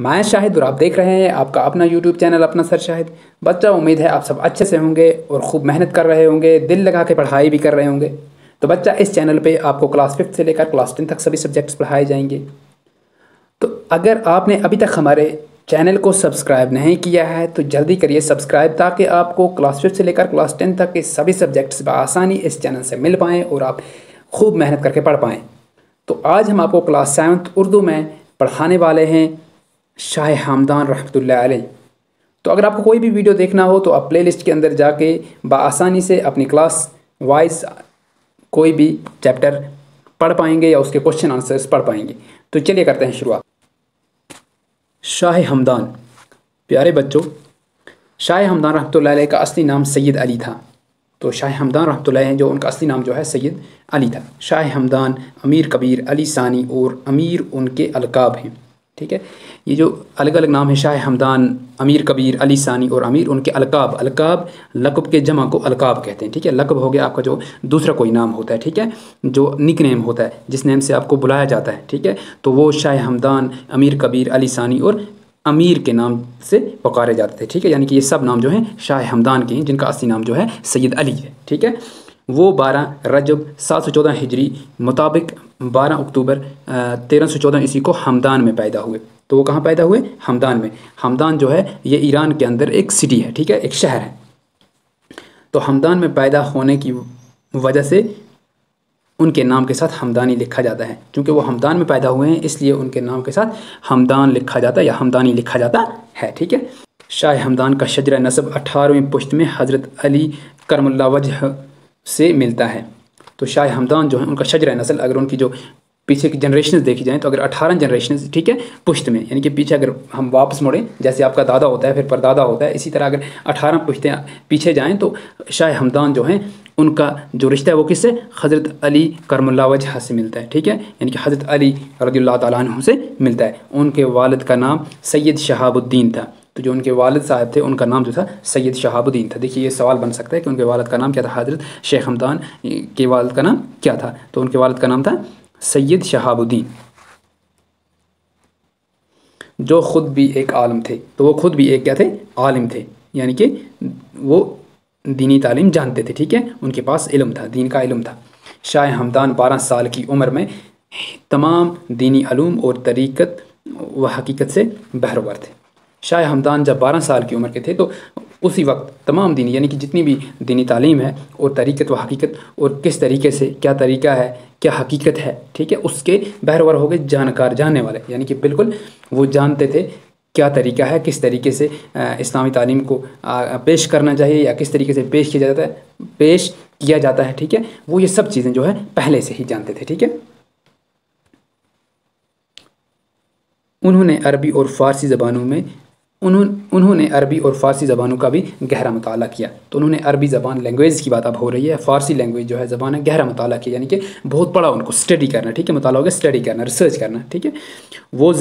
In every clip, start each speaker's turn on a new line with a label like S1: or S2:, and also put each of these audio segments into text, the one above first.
S1: میں شاہد اور آپ دیکھ رہے ہیں آپ کا اپنا یوٹیوب چینل اپنا سر شاہد بچہ۔ امید ہے آپ سب اچھے سے ہوں گے اور خوب محنت کر رہے ہوں گے، دل لگا کے پڑھائی بھی کر رہے ہوں گے۔ تو بچہ اس چینل پہ آپ کو کلاس 5 سے لے کر کلاس 10 تک سبھی سبجیکٹس پڑھائے جائیں گے۔ تو اگر آپ نے ابھی تک ہمارے چینل کو سبسکرائب نہیں کیا ہے تو جلدی کریے سبسکرائب، تاکہ آپ کو کلاس 5 سے لے کر کلاس 10 تک کے سبھی سبجیکٹس بآسانی اس چینل سے مل پائیں اور آپ خوب محنت کر کے پڑھ پائیں۔ تو آج ہم آپ کو کلاس 7 اردو میں پڑھانے والے ہیں شاہ ہمدان رحمۃ اللہ علیہ۔ تو اگر آپ کو کوئی بھی ویڈیو دیکھنا ہو تو آپ پلے لسٹ کے اندر جا کے بآسانی سے اپنی کلاس وائز کوئی بھی چیپٹر پڑھ پائیں گے یا اس کے کوشچن آنسرز پڑھ پائیں گے۔ تو چلیے کرتے ہیں شروعات۔ شاہ ہمدان، پیارے بچوں، شاہ ہمدان رحمۃ اللہ علیہ کا اصلی نام سید علی تھا۔ تو شاہ ہمدان رحمۃ اللہ علیہ جو ان کا اصلی نام جو ہے سید علی تھا۔ شاہ ہمدان، امیر کبیر، علی ثانی اور امیر ان کے القاب ہیں، ٹھیک ہے۔ یہ جو الگ الگ نام ہے شاہ ہمدان، امیر کبیر، علی ثانی اور امیر ان کے القاب، القاب لقب کے جمع کو القاب کہتے ہیں، ٹھیک ہے۔ لقب ہو گیا آپ کا جو دوسرا کوئی نام ہوتا ہے، ٹھیک ہے، جو نک نیم ہوتا ہے جس نیم سے آپ کو بلایا جاتا ہے، ٹھیک ہے۔ تو وہ شاہ ہمدان، امیر کبیر، علی ثانی اور امیر کے نام سے پکارے جاتے تھے، ٹھیک ہے۔ یعنی کہ یہ سب نام جو ہیں شاہ ہمدان کے ہیں، جن کا اصلی نام جو ہے سید علی ہے، ٹھیک ہے۔ وہ 12 رجب 714 ہجری مطابق 12 اکتوبر 1314 عیسوی کو ہمدان میں پیدا ہوئے۔ تو وہ کہاں پیدا ہوئے؟ ہمدان میں۔ ہمدان جو ہے یہ ایران کے اندر ایک سٹی ہے، ٹھیک ہے، ایک شہر ہے۔ تو ہمدان میں پیدا ہونے کی وجہ سے ان کے نام کے ساتھ ہمدانی لکھا جاتا ہے، چونکہ وہ ہمدان میں پیدا ہوئے ہیں اس لیے ان کے نام کے ساتھ ہمدان لکھا جاتا ہے یا ہمدانی لکھا جاتا ہے، ٹھیک ہے۔ شاہ ہمدان کا شجرہ نسب 18ویں پشت میں حضرت علی کرم اللہ وجہ سے ملتا ہے۔ تو شاہ ہمدان جو ہیں ان کا شجرہ نسل، اگر ان کی جو پیچھے کی جنریشنز دیکھی جائیں تو اگر 18 جنریشنز، ٹھیک ہے، پشت میں، یعنی کہ پیچھے اگر ہم واپس مڑیں، جیسے آپ کا دادا ہوتا ہے پھر پردادا ہوتا ہے، اسی طرح اگر 18 پشتیں پیچھے جائیں تو شاہ ہمدان جو ہیں ان کا جو رشتہ ہے وہ کس سے؟ حضرت علی کرم اللہ وجہ سے ملتا ہے، ٹھیک ہے، یعنی کہ حضرت علی رضی اللہ تعالیٰ عنہ سے ملتا ہے۔ ان کے والد کا نام سید شہاب الدین تھا۔ تو جو ان کے والد صاحب تھے ان کا نام جو تھا سید شہاب الدین تھا۔ دیکھیے یہ سوال بن سکتا ہے کہ ان کے والد کا نام کیا تھا؟ حضرت شیخ ہمدان کے والد کا نام کیا تھا؟ تو ان کے والد کا نام تھا سید شہاب الدین، جو خود بھی ایک عالم تھے۔ تو وہ خود بھی ایک کیا تھے؟ عالم تھے، یعنی کہ وہ دینی تعلیم جانتے تھے، ٹھیک ہے، ان کے پاس علم تھا، دین کا علم تھا۔ شاہ ہمدان 12 سال کی عمر میں تمام دینی علوم اور طریقت و حقیقت سے بہرور تھے۔ شاہ ہمدان جب 12 سال کی عمر کے تھے تو اسی وقت تمام دینی، یعنی کہ جتنی بھی دینی تعلیم ہے اور طریقت و حقیقت اور کس طریقے سے کیا طریقہ ہے، کیا حقیقت ہے، ٹھیک ہے، اس کے بہرور ہو گئے، جانکار، جاننے والے، یعنی کہ بالکل وہ جانتے تھے کیا طریقہ ہے، کس طریقے سے اسلامی تعلیم کو پیش کرنا چاہیے یا کس طریقے سے پیش کیا جاتا ہے، ٹھیک ہے، وہ یہ سب چیزیں جو ہے پہلے سے ہی جانتے تھے، ٹھیک ہے۔ انہوں نے عربی اور فارسی زبانوں کا بھی گہرا مطالعہ کیا۔ تو انہوں نے عربی زبان لینگویج کی بات اب ہو رہی ہے، فارسی لینگویج جو ہے زبان ہے، گہرا مطالعہ کیا، یعنی کہ بہت پڑھا ان کو، اسٹڈی کرنا، ٹھیک ہے، مطالعہ ہو گیا اسٹڈی کرنا، ریسرچ کرنا، ٹھیک ہے۔ وہ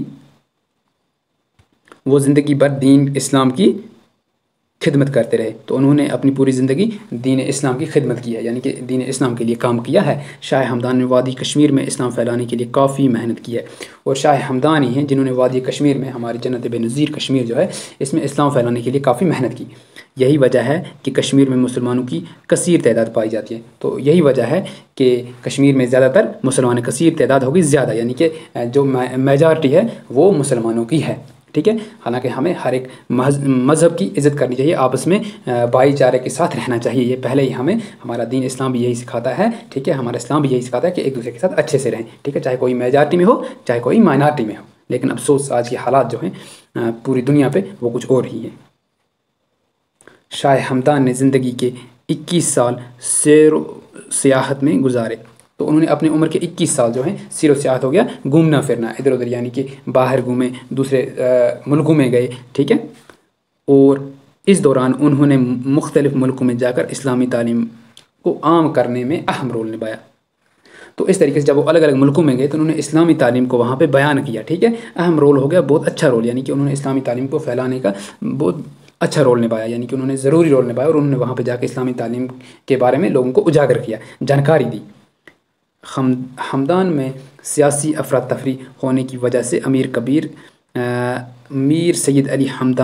S1: زندگی بھر دین اسلام کی خدمت کرتے رہے۔ تو انہوں نے اپنی پوری زندگی دین اسلام کی خدمت کی ہے، یعنی کہ دین اسلام کے لیے کام کیا ہے۔ شاہ ہمدان نے وادی کشمیر میں اسلام پھیلانے کے لیے کافی محنت کی ہے، اور شاہ ہمدان ہی ہیں جنہوں نے وادی کشمیر میں، ہماری جنت بے نظیر کشمیر جو ہے، اس میں اسلام پھیلانے کے لیے کافی محنت کی۔ یہی وجہ ہے کہ کشمیر میں مسلمانوں کی کثیر تعداد پائی جاتی ہے۔ تو یہی وجہ ہے کہ کشمیر میں زیادہ تر مسلمان کثیر تعداد ہوگی، زیادہ، یعنی کہ جو میجارٹی ہے وہ مسلمانوں کی ہے، ٹھیک ہے۔ حالانکہ ہمیں ہر ایک مذہب کی عزت کرنی چاہیے، آپس میں بھائی چارے کے ساتھ رہنا چاہیے، یہ پہلے ہی ہمیں ہمارا دین اسلام بھی یہی سکھاتا ہے، ٹھیک ہے، ہمارا اسلام بھی یہی سکھاتا ہے کہ ایک دوسرے کے ساتھ اچھے سے رہیں، ٹھیک ہے، چاہے کوئی میجارٹی میں ہو چاہے کوئی مائنارٹی میں ہو۔ لیکن افسوس آج کے حالات جو ہیں پوری دنیا پہ وہ کچھ اور ہی ہیں۔ شاہ ہمدان نے زندگی کے 21 سال سیر و سیاحت میں گزارے۔ تو انہوں نے اپنے عمر کے 21 سال جو ہیں سیر و سیاحت ہو گیا، گھومنا پھرنا ادھر ادھر، یعنی کہ باہر گھومے، دوسرے ملکوں میں گئے، ٹھیک ہے۔ اور اس دوران انہوں نے مختلف ملکوں میں جا کر اسلامی تعلیم کو عام کرنے میں اہم رول نبھایا۔ تو اس طریقے سے جب وہ الگ الگ ملکوں میں گئے تو انہوں نے اسلامی تعلیم کو وہاں پہ بیان کیا، ٹھیک ہے، اہم رول ہو گیا، بہت اچھا رول، یعنی کہ انہوں نے اسلامی تعلیم کو پھیلانے کا بہت اچھا رول نبھایا، یعنی کہ انہوں نے ضروری رول نبھایا، اور انہوں نے وہاں پہ جا کے اسلامی تعلیم کے بارے میں لوگوں کو اجاگر کیا، جانکاری دی۔ ہمدان میں سیاسی افراتفری ہونے کی وجہ سے امیر کبیر میر سید علی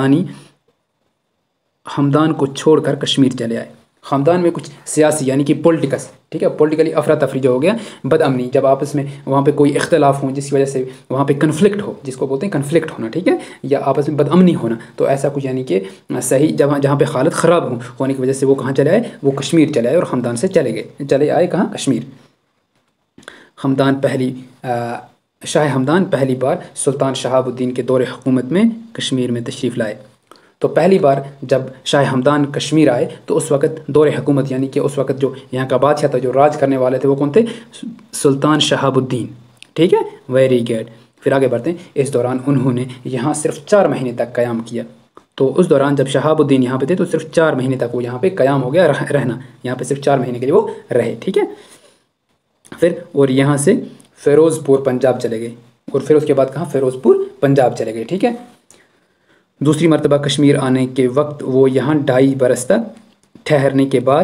S1: ہمدان کو چھوڑ کر کشمیر چلے آئے۔ خاندان میں کچھ سیاسی یعنی کہ پولیٹکس، ٹھیک ہے، پولیٹیکلی افراتفری جو ہو گیا، بد امنی، جب آپس میں وہاں پہ کوئی اختلاف ہوں جس کی وجہ سے وہاں پہ کنفلکٹ ہو، جس کو بولتے ہیں کنفلکٹ ہونا، ٹھیک ہے، یا آپس میں بد امنی ہونا، تو ایسا کچھ یعنی کہ صحیح جہاں پہ حالت خراب ہونے کی وجہ سے وہ کہاں چلے آئے، وہ کشمیر چلے آئے اور خاندان سے چلے آئے کہاں، کشمیر۔ شاہ ہمدان پہلی بار سلطان شہاب الدین کے دور حکومت میں کشمیر میں تشریف لائے۔ تو پہلی بار جب شاہ ہمدان کشمیر آئے تو اس وقت دور حکومت یعنی کہ اس وقت جو یہاں کا بادشاہ تھا، جو راج کرنے والے تھے، وہ کون تھے؟ سلطان شہاب الدین، ٹھیک ہے، ویری گڈ۔ پھر آگے بڑھتے ہیں۔ اس دوران انہوں نے یہاں صرف 4 مہینے تک قیام کیا۔ تو اس دوران جب شہاب الدین یہاں پہ تھے تو صرف 4 مہینے تک وہ یہاں پہ قیام ہو گیا، رہنا یہاں پہ صرف 4 مہینے کے لیے وہ رہے، ٹھیک ہے۔ پھر اور یہاں سے فیروز پور پنجاب چلے گئے، اور پھر اس کے بعد کہاں، فیروز پور پنجاب چلے گئے، ٹھیک ہے۔ دوسری مرتبہ کشمیر آنے کے وقت وہ یہاں 2.5 برس تک ٹھہرنے کے بعد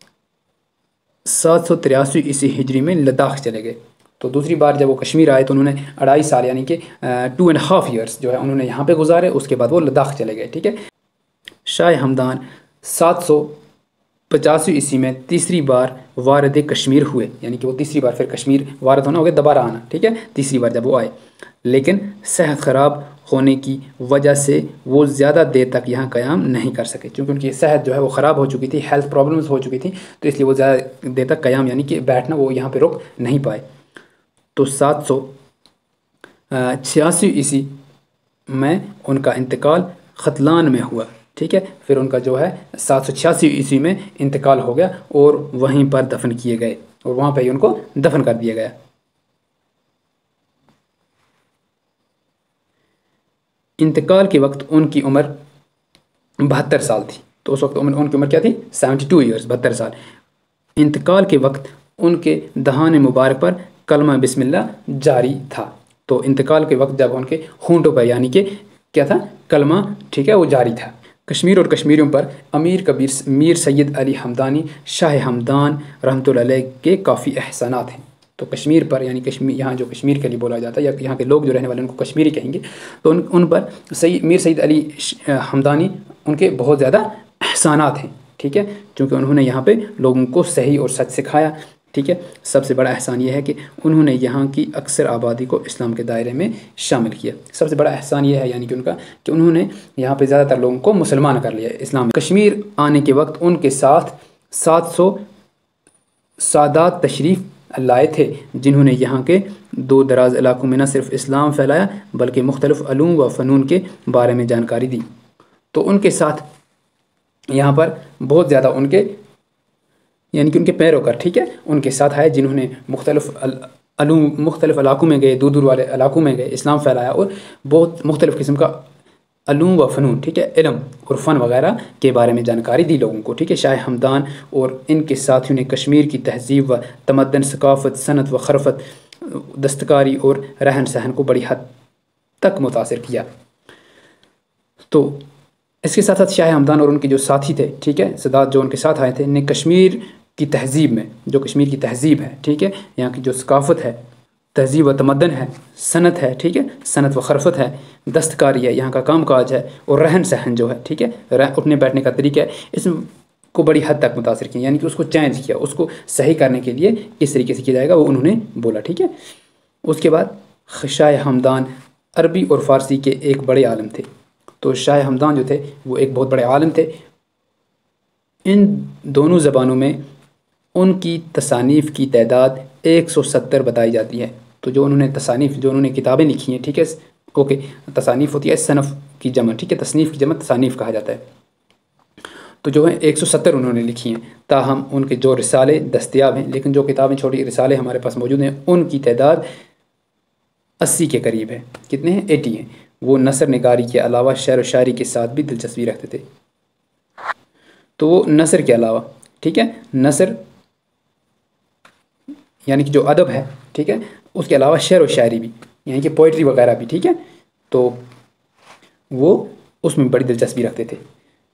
S1: 783 عیسوی ہجری میں لداخ چلے گئے۔ تو دوسری بار جب وہ کشمیر آئے تو انہوں نے 2.5 سال یعنی کہ 2.5 ایئرس جو ہے انہوں نے یہاں پہ گزارے، اس کے بعد وہ لداخ چلے گئے، ٹھیک ہے۔ شاہ ہمدان 785 عیسوی میں تیسری بار وارد کشمیر ہوئے، یعنی کہ وہ تیسری بار پھر کشمیر وارد ہونا ہو گیا، دوبارہ آنا، ٹھیک ہے، تیسری بار جب وہ آئے، لیکن صحت خراب ہونے کی وجہ سے وہ زیادہ دیر تک یہاں قیام نہیں کر سکے، چونکہ ان کی صحت جو ہے وہ خراب ہو چکی تھی، ہیلتھ پرابلمز ہو چکی تھیں، تو اس لیے وہ زیادہ دیر تک قیام یعنی کہ بیٹھنا وہ یہاں پہ رک نہیں پائے۔ تو 786 عیسوی میں ان کا انتقال ختلان میں ہوا، ٹھیک ہے، پھر ان کا جو ہے 786 عیسوی میں انتقال ہو گیا اور وہیں پر دفن کیے گئے، اور وہاں پہ ہی ان کو دفن کر دیا گیا۔ انتقال کے وقت ان کی عمر 72 سال تھی، تو اس وقت ان کی عمر کیا تھی؟ 72 ایئرس، 72 سال۔ انتقال کے وقت ان کے دہان مبارک پر کلمہ بسم اللہ جاری تھا، تو انتقال کے وقت جب ان کے ہونٹوں پر یعنی کہ کیا تھا؟ کلمہ، ٹھیک ہے، وہ جاری تھا۔ کشمیر اور کشمیریوں پر میر سید علی ہمدانی شاہ ہمدان رحمۃ اللہ علیہ کے کافی احسانات ہیں۔ تو کشمیر پر یعنی یہاں جو کشمیر کے لیے بولا جاتا ہے، یا یہاں کے لوگ جو رہنے والے ان کو کشمیری کہیں گے، تو ان پر میر سید علی ہمدانی ان کے بہت زیادہ احسانات ہیں، ٹھیک ہے، چونکہ انہوں نے یہاں پہ لوگوں کو صحیح اور سچ سکھایا، ٹھیک ہے۔ سب سے بڑا احسان یہ ہے کہ انہوں نے یہاں کی اکثر آبادی کو اسلام کے دائرے میں شامل کیا۔ سب سے بڑا احسان یہ ہے یعنی کہ ان کا کہ انہوں نے یہاں پہ زیادہ تر لوگوں کو مسلمان کر لیا اسلام میں۔ کشمیر آنے کے وقت ان کے ساتھ 700 سادات تشریف لائے تھے، جنہوں نے یہاں کے دور دراز علاقوں میں نہ صرف اسلام پھیلایا بلکہ مختلف علوم و فنون کے بارے میں جانکاری دی۔ تو ان کے ساتھ یہاں پر بہت زیادہ ان کے یعنی کہ ان کے پیروکار، ٹھیک ہے، ان کے ساتھ آئے جنہوں نے مختلف علوم، مختلف علاقوں میں گئے، دور دور والے علاقوں میں گئے، اسلام پھیلایا اور بہت مختلف قسم کا علوم و فنون، ٹھیک ہے، علم اور فن وغیرہ کے بارے میں جانکاری دی لوگوں کو، ٹھیک ہے۔ شاہ ہمدان اور ان کے ساتھیوں نے کشمیر کی تہذیب و تمدن، ثقافت، صنعت و خرافت، دستکاری اور رہن سہن کو بڑی حد تک متاثر کیا۔ تو اس کے ساتھ ساتھ شاہ ہمدان اور ان کے جو ساتھی تھے، ٹھیک ہے، سادات جو ان کے ساتھ آئے تھے، نے کشمیر کی تہذیب میں، جو کشمیر کی تہذیب ہے، ٹھیک ہے، یہاں کی جو ثقافت ہے، تہذیب و تمدن ہے، صنعت ہے، ٹھیک ہے، صنعت و خرافت ہے، دستکاری ہے، یہاں کا کام کاج ہے، اور رہن سہن جو ہے، ٹھیک ہے، اٹھنے بیٹھنے کا طریقہ ہے، اس کو بڑی حد تک متاثر کیا، یعنی کہ اس کو چینج کیا، اس کو صحیح کرنے کے لیے کس طریقے سے کیا جائے گا وہ انہوں نے بولا، ٹھیک ہے۔ اس کے بعد شاہ ہمدان عربی اور فارسی کے ایک بڑے عالم تھے۔ تو شاہ ہمدان جو تھے وہ ایک بہت بڑے عالم تھے، ان دونوں زبانوں میں ان کی تصانیف کی تعداد 170 بتائی جاتی ہے۔ تو جو انہوں نے تصانیف، جو انہوں نے کتابیں لکھی ہیں، ٹھیک ہے، اوکے، تصانیف ہوتی ہے صنف کی جمع، ٹھیک ہے، تصنیف کی جمع تصانیف کہا جاتا ہے۔ تو جو ہے 170 انہوں نے لکھی ہیں، تاہم ان کے جو رسالے دستیاب ہیں، لیکن جو کتابیں چھوٹی رسالے ہمارے پاس موجود ہیں، ان کی تعداد 80 کے قریب ہے۔ کتنے ہیں؟ 80 ہیں۔ وہ نثر نگاری کے علاوہ شعر و شاعری کے ساتھ بھی دلچسپی رکھتے تھے۔ تو وہ نثر کے علاوہ، ٹھیک ہے، نثر یعنی کہ جو ادب ہے، ٹھیک ہے، اس کے علاوہ شعر و شاعری بھی، یعنی کہ پوئٹری وغیرہ بھی، ٹھیک ہے، تو وہ اس میں بڑی دلچسپی رکھتے تھے۔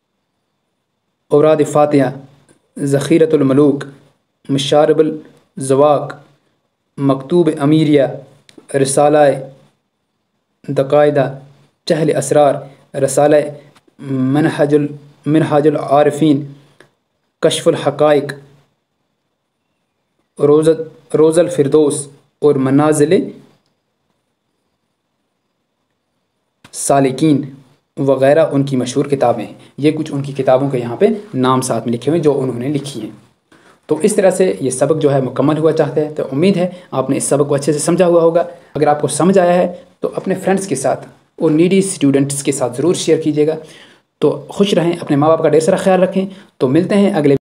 S1: اوراد فاتحہ، ذخیرۃ الملوک، مشارب الذواق، مکتوب امیریہ، رسالہ دقائدہ، چہل اسرار، رسالہ منہاج العارفین، کشف الحقائق، روز الفردوس اور منازل سالکین وغیرہ ان کی مشہور کتابیں ہیں۔ یہ کچھ ان کی کتابوں کے یہاں پہ نام ساتھ میں لکھے ہوئے جو انہوں نے لکھی ہیں۔ تو اس طرح سے یہ سبق جو ہے مکمل ہوا چاہتے ہیں۔ تو امید ہے آپ نے اس سبق کو اچھے سے سمجھا ہوا ہوگا۔ اگر آپ کو سمجھ آیا ہے تو اپنے فرینڈس کے ساتھ اور نیڈی اسٹوڈنٹس کے ساتھ ضرور شیئر کیجیے گا۔ تو خوش رہیں، اپنے ماں باپ کا ڈھیر سارا خیال رکھیں۔ تو ملتے ہیں اگلے